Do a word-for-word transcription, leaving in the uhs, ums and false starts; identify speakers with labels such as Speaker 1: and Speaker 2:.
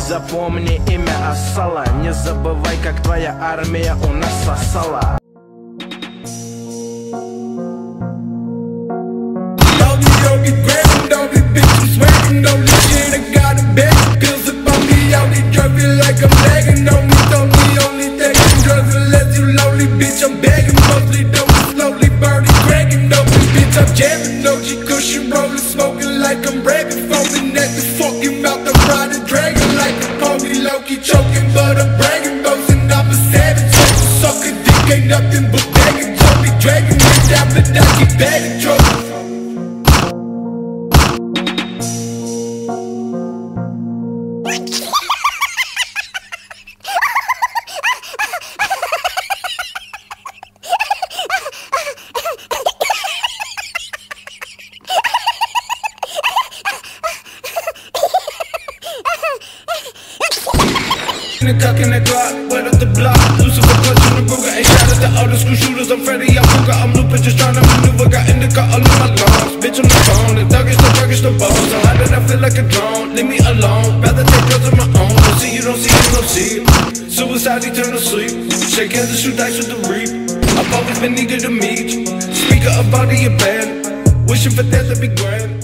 Speaker 1: запомни имя Асала. Не забывай, как твоя армия у нас сосала.
Speaker 2: I'm begging, mostly don't slowly burning, cracking up this bitch. I'm jamming, O G cushion, rolling, smoking like I'm rapping, foaming at the fucking mouth. I'm riding, dragging like a pony, low-key choking, but I'm bragging, boasting I'm a savage. Sucker dick ain't nothing but begging, told me dragging me down, but I keep bagging trouble. In the cock in the Glock, wet up the block. Lucifer clutch in the Ruger, ain't shot at the older school shooters. I'm Freddy, I'm Ruger, I'm looping, just tryna maneuver. Got indica all in my lungs, bitch on the phone. The thuggish, the thuggish, the bones. So how did I feel like a drone? Leave me alone, rather take drugs of my own. Don't see you, don't see you, don't see it. Suicide, eternal sleep. Shake hands and shoot dice with the reap. I've always been eager to meet you. Speaker of body, your band. Wishing for death to be grand.